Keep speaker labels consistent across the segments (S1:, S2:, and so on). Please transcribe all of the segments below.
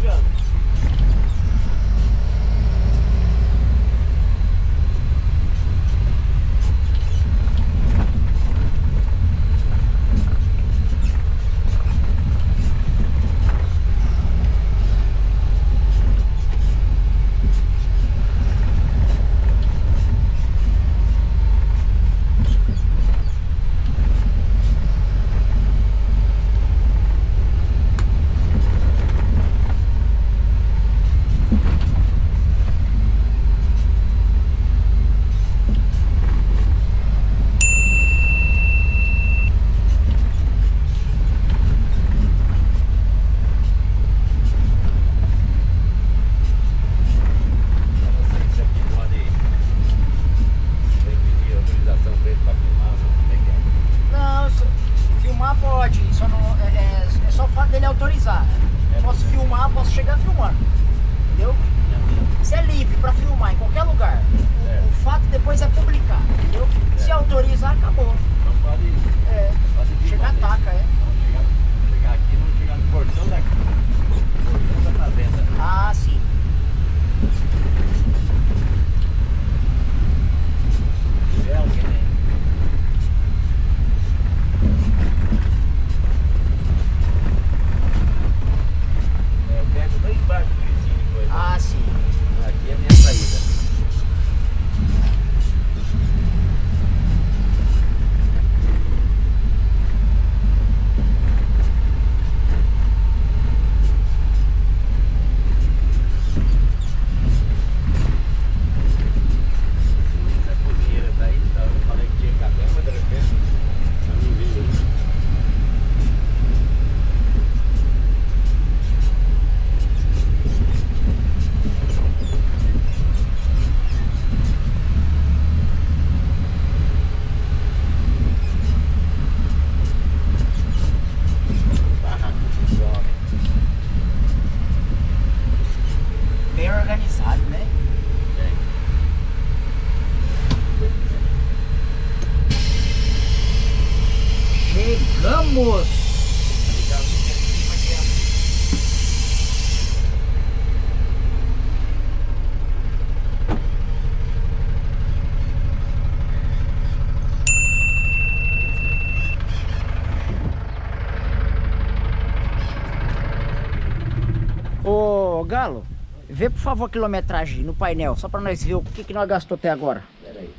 S1: Ô Galo, vê por favor a quilometragem no painel, só pra nós ver o que nós gastou até agora.
S2: Pera aí.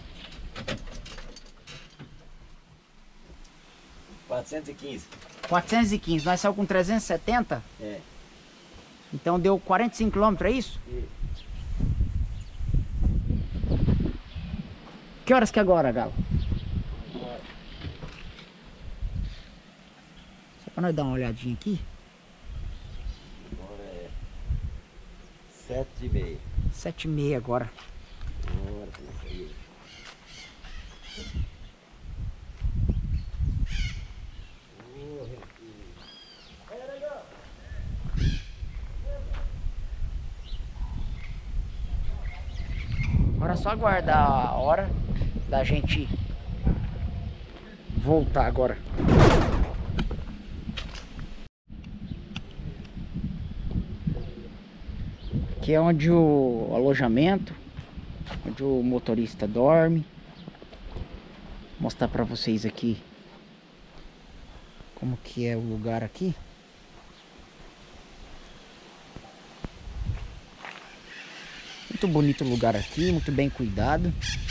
S2: 415.
S1: 415, nós saímos com 370?
S2: É.
S1: Então deu 45 km, é isso? Que horas que é agora, Galo? Só pra nós dar uma olhadinha aqui.
S2: Agora é 7h30.
S1: 7h30 agora.
S2: Agora tem que sair.
S1: Agora é só aguardar a hora da gente voltar agora. Aqui é onde o alojamento, onde o motorista dorme. Vou mostrar pra vocês aqui como que é o lugar aqui. Muito bonito o lugar aqui, muito bem cuidado.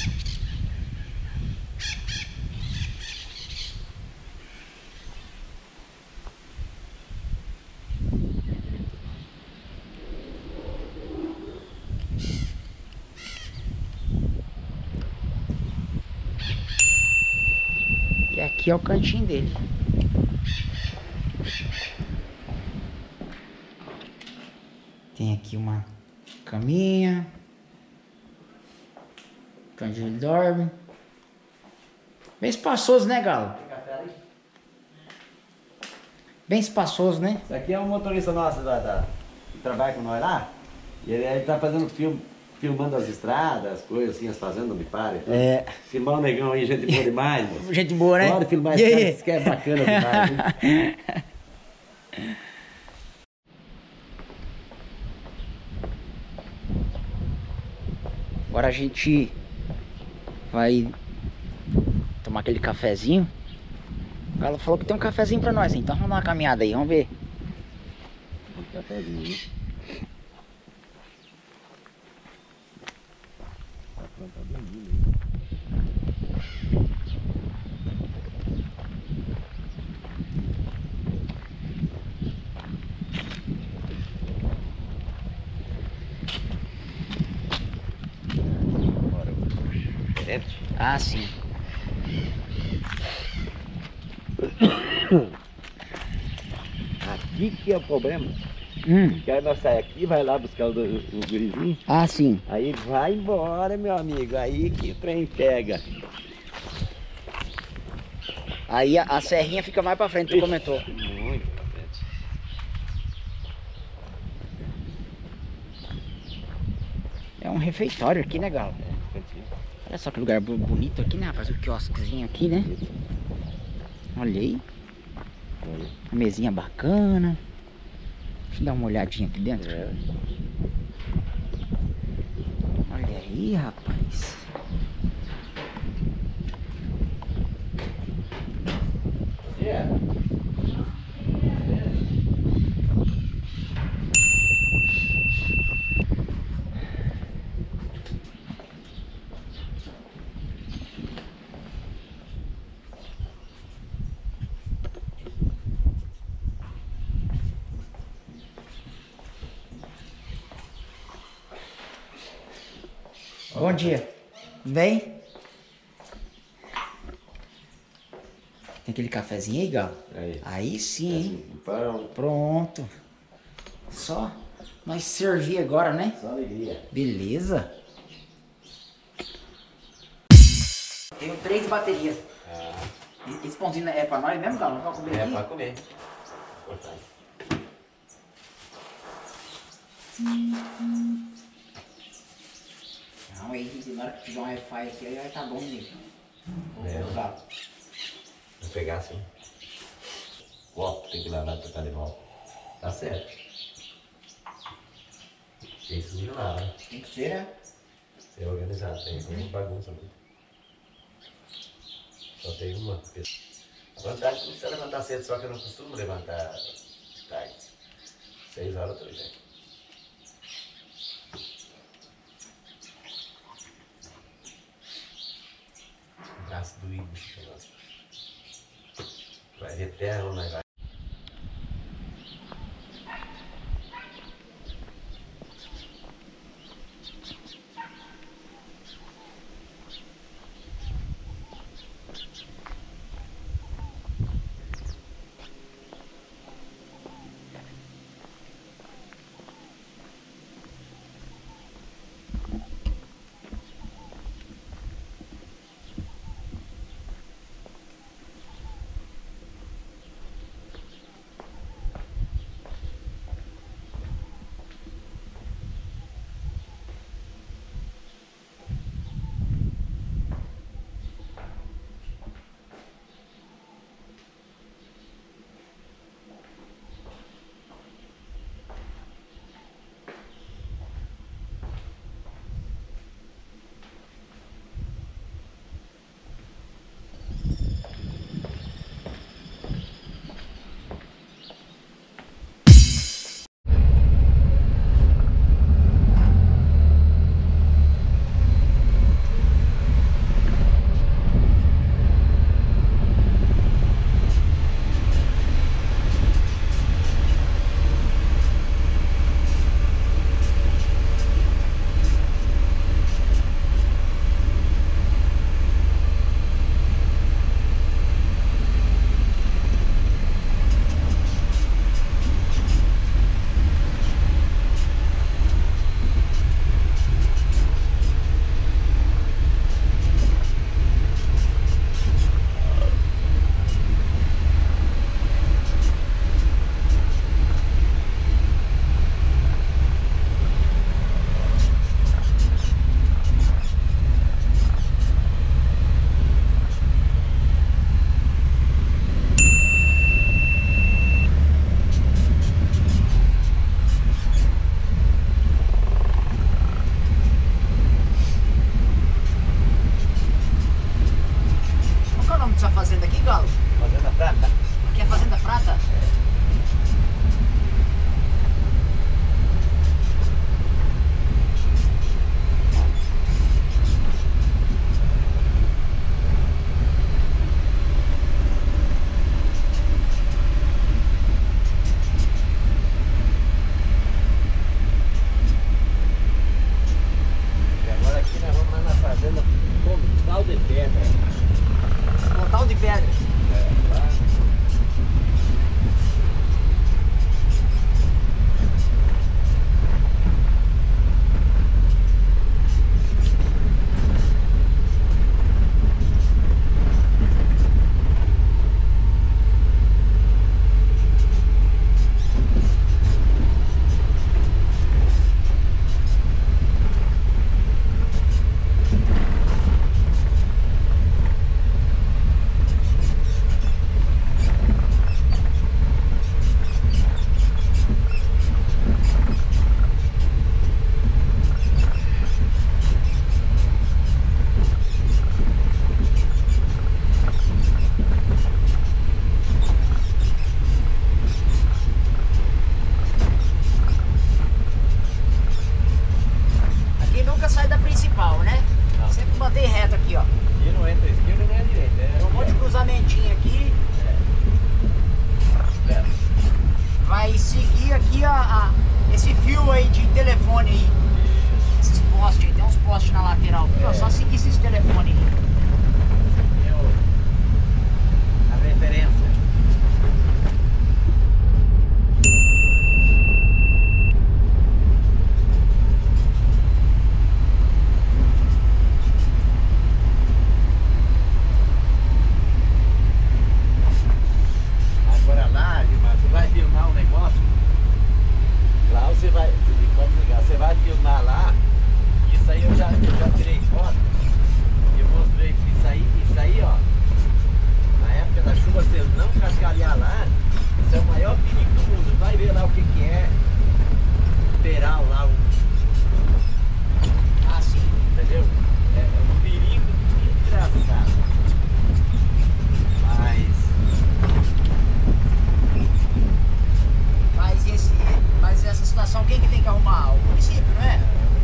S1: E aqui é o cantinho dele. Tem aqui uma caminha, onde ele dorme. Bem espaçoso, né, Galo? Bem espaçoso, né?
S2: Isso aqui é um motorista nosso que trabalha com nós lá. E ele tá fazendo filmando as estradas, as coisas assim, as fazendas, me pare.
S1: É.
S2: Filmar o negão aí, gente boa demais, moço.
S1: Gente boa, né?
S2: Pode filmar esse cara, isso que é bacana demais. Hein?
S1: Agora a gente vai tomar aquele cafezinho. O Galo falou que tem um cafezinho pra nós, então vamos dar uma caminhada aí, vamos ver.
S2: Um cafezinho. A planta tá bem linda, hein? Bora, diferente.
S1: Ah, sim.
S2: Aqui que é o problema. Que aí nós saímos aqui, vai lá buscar o gurizinho.
S1: Ah, sim.
S2: Aí vai embora, meu amigo. Aí que o trem pega.
S1: Aí a serrinha fica mais pra frente, tu comentou.
S2: Muito pra frente.
S1: É um refeitório aqui, né, Galo?
S2: Cantinho.
S1: Olha só que lugar bonito aqui, né, rapaz? O quiosquezinho aqui, né? Olha aí.
S2: Olha.
S1: Uma mesinha bacana. Deixa eu dar uma olhadinha aqui dentro.
S2: É.
S1: Olha aí, rapaz. Bom dia. Vem. Tem aquele cafezinho aí, Galo? Aí sim, hein?
S2: Pão.
S1: Pronto. Só nós servir agora, né?
S2: Só alegria.
S1: Beleza. Tenho 3 baterias. Esse pãozinho é pra nós mesmo, Galo? Não vai comer aqui?
S2: Pra comer.
S1: Não, aí na hora que tiver um Wi-Fi aqui, aí vai tá bom mesmo. Galo.
S2: Vou pegar assim. Copo, tem que lavar pra tocar de volta. Tá certo. Tem que subir lá, né?
S1: Tem que ser, né?
S2: Ser organizado, tem uma bagunça muito. Só tem uma. Porque... A vantagem é que não precisa levantar cedo, só que eu não costumo levantar tarde. 6 horas eu tô já. Braço doído esse negócio. Vai ver terra ou não vai. você vai, pode ligar, você vai filmar lá, isso aí eu já tirei foto, eu mostrei isso aí, ó, na época da chuva, se não cascalhar lá, isso é o maior perigo do mundo, vai ver lá o que é, peral lá,
S1: Assim.
S2: entendeu? É um perigo desgraçado,
S1: Mas essa situação, quem que tem que arrumar? O município, não é?